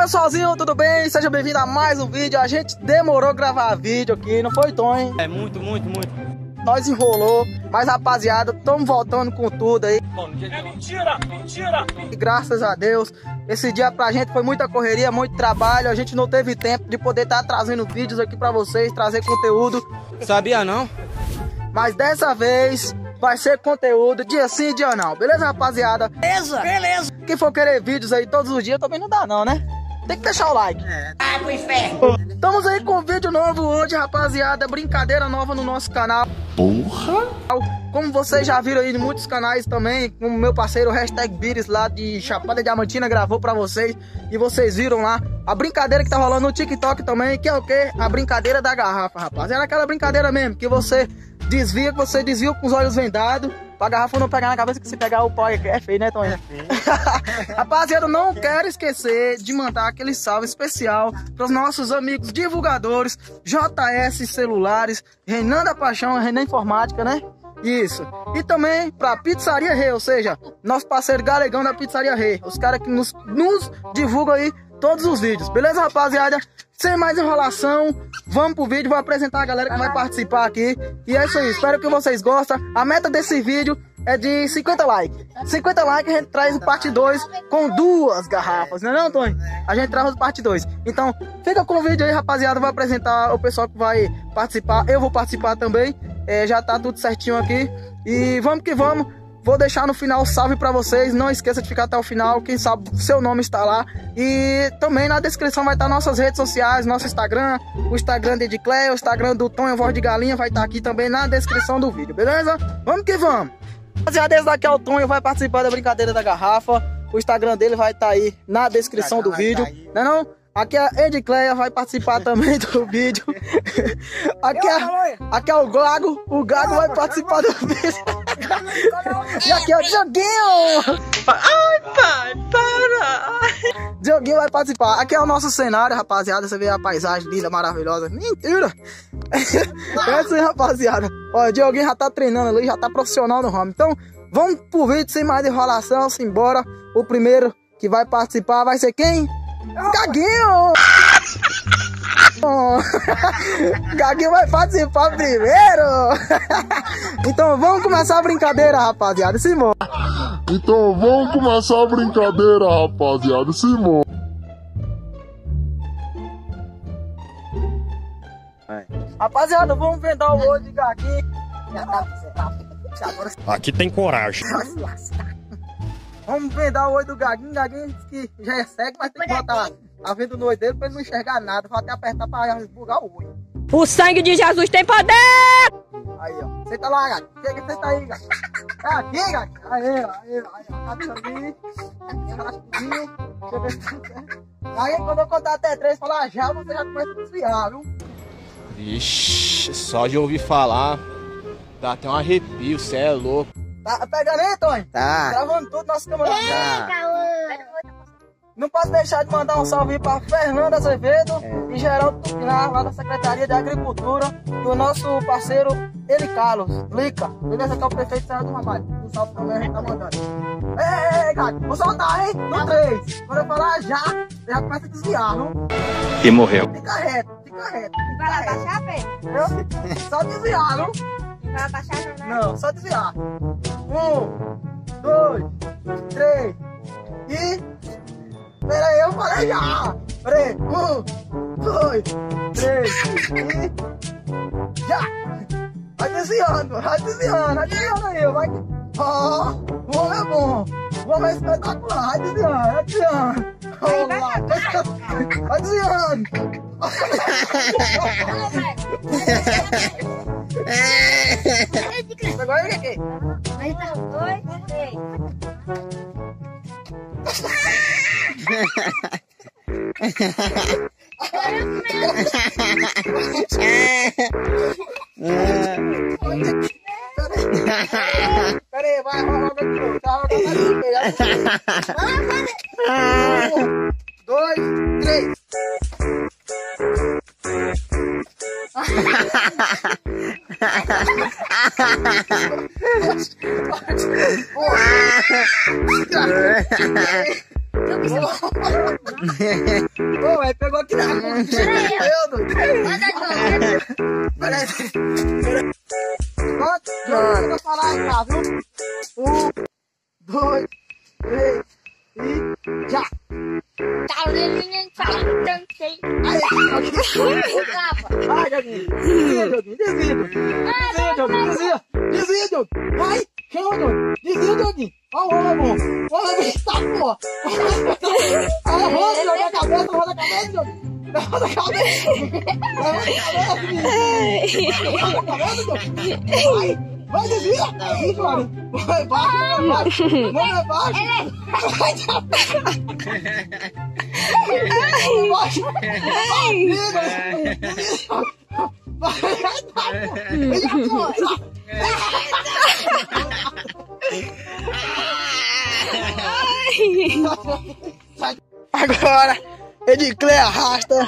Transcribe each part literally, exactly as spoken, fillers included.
pessoalzinho, tudo bem? Seja bem-vindo a mais um vídeo. A gente demorou a gravar vídeo aqui, não foi, Tom, hein? É, muito, muito, muito. Nós enrolou, mas rapaziada, estamos voltando com tudo aí. É mentira, mentira! E graças a Deus, esse dia pra gente foi muita correria, muito trabalho. A gente não teve tempo de poder estar trazendo vídeos aqui pra vocês, trazer conteúdo. Sabia não? Mas dessa vez vai ser conteúdo dia sim, dia não. Beleza, rapaziada? Beleza, beleza. Quem for querer vídeos aí todos os dias também não dá não, né? Tem que deixar o like. Ah, pro inferno. Estamos aí com um vídeo novo hoje, rapaziada. Brincadeira nova no nosso canal. Porra! Como vocês já viram aí em muitos canais também, como meu parceiro Hashtag Bires lá de Chapada Diamantina gravou pra vocês. E vocês viram lá a brincadeira que tá rolando no TikTok também, que é o quê? A brincadeira da garrafa, rapaz. Era aquela brincadeira mesmo, que você desvia, que você desvia com os olhos vendados, pra garrafa não pegar na cabeça, que se pegar o pau é feio, né, Tony? Rapaziada, eu não quero esquecer de mandar aquele salve especial para os nossos amigos divulgadores, J S Celulares, Renan da Paixão, Renan Informática, né? Isso. E também pra Pizzaria Rei, ou seja, nosso parceiro Galegão da Pizzaria Rei. Os caras que nos, nos divulgam aí todos os vídeos. Beleza, rapaziada? Sem mais enrolação, vamos pro vídeo. Vou apresentar a galera que vai participar aqui. E é isso aí, espero que vocês gostem. A meta desse vídeo é de cinquenta likes. cinquenta likes a gente traz o parte dois com duas garrafas, não é não, Tony? A gente traz o parte dois. Então, fica com o vídeo aí, rapaziada. Vou apresentar o pessoal que vai participar. Eu vou participar também. É, já tá tudo certinho aqui. E vamos que vamos. Vou deixar no final o salve pra vocês. Não esqueça de ficar até o final. Quem sabe seu nome está lá. E também na descrição vai estar nossas redes sociais. Nosso Instagram, o Instagram de Edcleia, o Instagram do Tom, Voz de Galinha. Vai estar aqui também na descrição do vídeo, beleza? Vamos que vamos. Rapaziada, esse daqui é o Tom, vai participar da brincadeira da garrafa. O Instagram dele vai estar aí na descrição do vídeo. Não é não? Aqui é a Edcleia, vai participar também do vídeo. Aqui é, aqui é o Gago, o Gago vai participar do vídeo. E aqui é o Dioguinho. Ai, pai, para. Dioguinho vai participar. Aqui é o nosso cenário, rapaziada. Você vê a paisagem linda, maravilhosa. Mentira. É assim, rapaziada. Ó, o Dioguinho já tá treinando ali, já tá profissional no ramo. Então, vamos pro vídeo sem mais enrolação, simbora. O primeiro que vai participar vai ser quem? Gaguinho! Gaguinho vai participar primeiro! Então vamos começar a brincadeira, rapaziada. Simão! Então vamos começar a brincadeira, rapaziada. Simão! Rapaziada, vamos vendar o olho de Gaguinho. Aqui tem coragem. Vamos vendar o olho do Gaguinho. Gaguinho disse que já é cego, mas tem que botar a venda no olho dele pra ele não enxergar nada. Vou até apertar pra esbugar o olho. O sangue de Jesus tem poder! Aí, ó. Senta lá, Gaguinho. Chega, senta aí, Gaguinho. Tá aqui, Gaguinho. Aí, aí, aí. Aí, ali. Rascudinho. Deixa eu ver se tá certo. Aí, quando eu contar até três, falar já, você já começa a desviar, viu? Vixe, só de ouvir falar, dá até um arrepio, cê é louco. Tá pegando aí, Tony? Tá. Gravando tudo, nosso camarada. Tá. Não posso deixar de mandar um salve para Fernanda Azevedo é. e Geraldo Tupinar, lá da Secretaria de Agricultura, do nosso parceiro Eli Carlos, Lica. Beleza? Que é o prefeito de Serra do Ramalho. Um salve também a gente tá mandando. Ei, gato, vou soltar, hein? No três. Quando eu falar já, você já começa a desviar, viu? E morreu. Fica reto, fica reto. Vai abaixar, Pedro? Só desviar, viu? Não vai abaixar, não, né? Não, só desviar. Um, dois, três e... Pera aí, eu falei já! Pera aí, um, dois, três e... Já! Vai desviando, vai desviando, vai desviando aí, vai... Ó, oh, o homem é bom, o homem é espetacular, vai desviando, vai desviando. Aí vai, vai, vai, vai desviando. Pegou aí, Kiki? Aí tá, dois, três. Pera aí, vai, vai, vai, vai, um, dois, três. Ô, velho, pegou aqui na mão. Eu, doido. Peraí. Pronto? Eu vou falar aí, tá, viu? Um, dois, três e já. Tá lindo, fala, dancei. Aí, vai, Joguinho. Desvia, Joguinho. Desvia, Joguinho. Desvia, Joguinho. Desvia. Desvia, Joguinho. Vai. Chama, Joguinho. Desvia, Joguinho. Olha o homem, bom. Olha o bicho, tá, porra. Olha o rosto, Joguinho. A cabeça, roda a cabeça, Joguinho. Roda a cabeça. Roda a cabeça, Joguinho. Vai. Vai, desvia. Desvia, Joguinho. Vai, baixo, vai, baixo. Vai, baixo. Agora, Ediclé arrasta.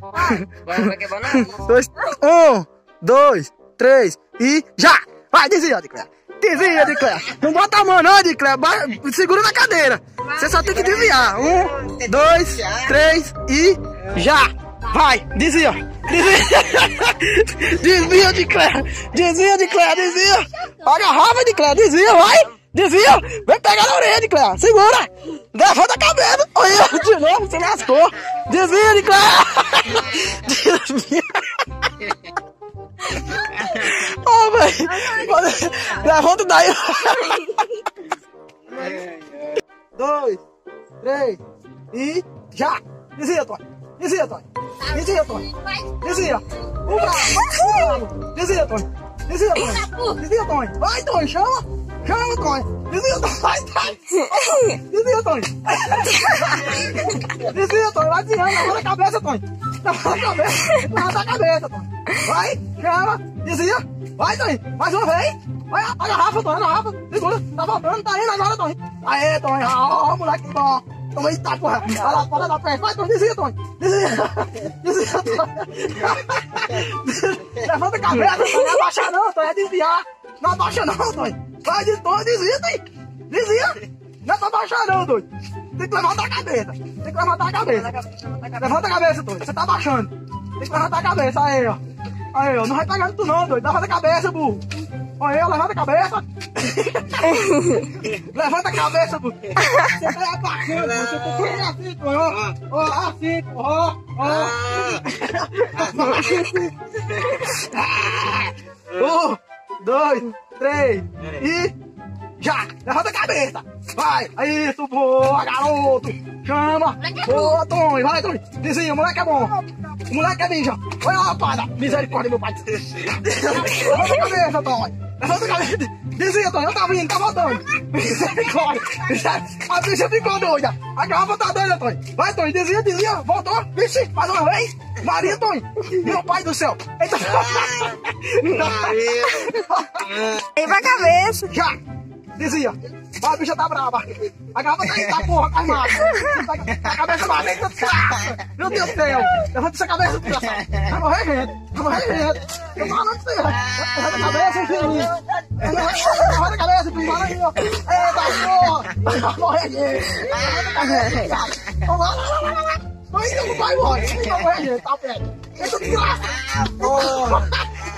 Dois, um, dois, três e já! Vai, desvia, Ediclé. Desvia, Ediclé. Não bota a mão, não, Ediclé. Segura na cadeira. Você só tem que desviar. Um, dois, três e já! Vai, desvia. Desvia. Desvia, Ediclé. Desvia, Ediclé, desvia. Agarrava, Ediclé, desvia, vai. Desvia. Vem pegar na orelha, Ediclé. Segura. Levanta a cabeça. Olha, de novo, você lascou. Desvia, Ediclé. Desvia. Ó, velho. Levanta daí. Dois, três e já. Desvia, Tony. Desvia, Tony. Desvia, Tony. Desvia. Um bravo. Desvia, Tony. Desvia, Tony. Desvia, Tony. Vai, Tony. Chama. Chama, Tony. Desvia, Tony. Vai, Tony. Desvia, Tony. Desvia, Tony. Vai desviando. Levanta a cabeça, Tony. Levanta a cabeça. Levanta a cabeça, Tony. Vai. Chama. Desvia. Vai, Tony. Mais uma vez. Vai, agarrafa, Tony. Agarrafa. Segura. Tá voltando. Tá indo agora, Tony. Aê, Tony. Ó, moleque bom. Toma aí, tá, porra. Vai lá fora da frente. Vai, Tony. Desvia, Tony. Desvia. Desvia, Tony. Levanta a cabeça, Tony. Não abaixa não, Tony. É desviar. Não abaixa não, Tony. Vai, de Tony. Desvia, Tony. Desvia. Não é pra baixar não, doido. Tem que levantar a cabeça. Tem que levantar a cabeça. Levanta a cabeça, doido. Você tá baixando. Tem que levantar a cabeça. Aí, ó. Aí, ó. Não vai pegando tu não, doido. Levanta a cabeça, burro. Aí, ó. Levanta a cabeça. Levanta a cabeça, burro. Você tá abaixando. Você tá fazendo assim, pô. Ó. Ó, assim, pô. Ó. Ó. Um, dois, três e... já! Levanta a cabeça! Vai! É isso, boa, garoto! Chama! Boa, Tony! Vai, Tony! Desvia, o moleque é bom! O moleque é ninja! Olha lá, rapaz! Misericórdia, meu pai! Levanta a cabeça, Tony! Levanta a cabeça! Desvia, Tony! Eu tá vindo, tá voltando! Misericórdia! A bicha ficou doida! A garrafa tá doida, Tony! Vai, Tony! Desvia, desvia! Voltou! Vixe! Mais uma vez! Maria, Tony! Meu pai do céu! Eita! Vem pra cabeça! Já! Desvia! A bicha tá brava! A garrafa tá aí, tá porra, tá armada! A cabeça batendo! Meu Deus do céu! Levanta essa cabeça, desgraçado! Vai morrer, gente! Vai morrer, gente! Eu tô falando pra você! Levanta a cabeça, filhinho! Levanta a cabeça, filhinho! Olha aí, ó! Eita porra! Vai morrer, gente! Levanta a cabeça! Vamos lá, lá, lá, lá, lá! Vai, não vai morrer! Vai morrer, gente! Tá perto! Eita desgraça! Porra!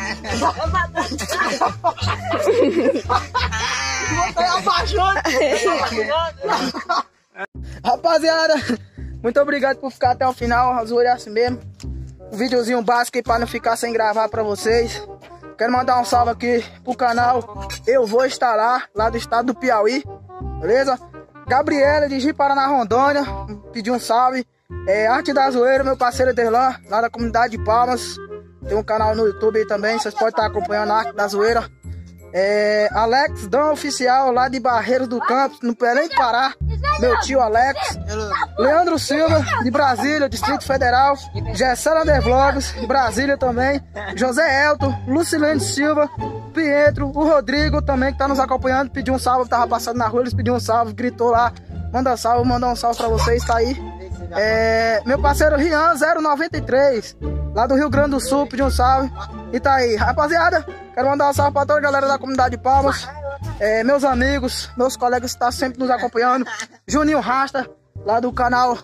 Rapaziada, muito obrigado por ficar até o final. A zoeira é assim mesmo. Um videozinho básico aí pra não ficar sem gravar pra vocês. Quero mandar um salve aqui pro canal Eu Vou Estar Lá, lá do estado do Piauí. Beleza? Gabriela de Ji-Paraná, Rondônia, pediu um salve. É, Arte da Zoeira, meu parceiro Derlan, lá da comunidade de Palmas. Tem um canal no YouTube aí também, vocês podem estar acompanhando a Arte da Zoeira. É, Alex Dan Oficial, lá de Barreiros do Campos, no Belém do Pará. Meu tio Alex. Leandro Silva, de Brasília, Distrito Federal. Gessela Undervlogs, de Brasília também. José Elton, Lucilene Silva, Pietro, o Rodrigo também, que tá nos acompanhando. Pediu um salve, tava passando na rua, eles pediu um salve, gritou lá. Manda salve, mandar um salve pra vocês, tá aí. É, meu parceiro Rian zero noventa e três, lá do Rio Grande do Sul, pediu um salve. E tá aí, rapaziada. Quero mandar um salve pra toda a galera da comunidade de Palmas. É, meus amigos, meus colegas que estão sempre nos acompanhando. Juninho Rasta, lá do canal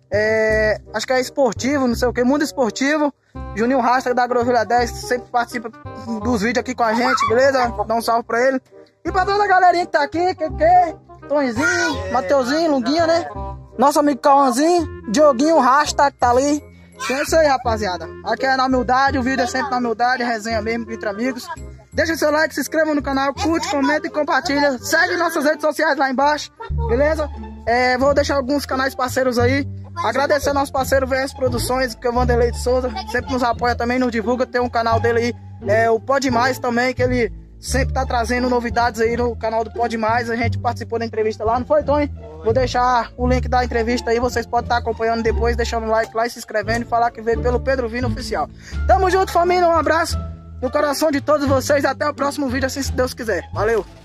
é, acho que é esportivo, não sei o que, Mundo Esportivo. Juninho Rasta da Groselha dez, sempre participa dos vídeos aqui com a gente, beleza? Dá um salve pra ele. E pra toda a galerinha que tá aqui, que que? Tonzinho, Mateuzinho, Lunguinha, né? Nosso amigo Cauãzinho, Dioguinho Rasta que tá ali. Então é isso aí, rapaziada. Aqui é na humildade, o vídeo é sempre na humildade, resenha mesmo entre amigos. Deixa seu like, se inscreva no canal, curte, comenta e compartilha. Segue nossas redes sociais lá embaixo, beleza? É, vou deixar alguns canais parceiros aí. Agradecer ao nosso parceiro V S Produções, que é o Vanderlei de Souza, sempre nos apoia também, nos divulga. Tem um canal dele aí, é, o Pode Mais também, que ele sempre tá trazendo novidades aí no canal do Pode Mais. A gente participou da entrevista lá, não foi, Tony? Vou deixar o link da entrevista aí, vocês podem estar acompanhando depois, deixando um like lá e se inscrevendo e falar que veio pelo Pedro Vino Oficial. Tamo junto, família, um abraço no coração de todos vocês, até o próximo vídeo, assim se Deus quiser. Valeu!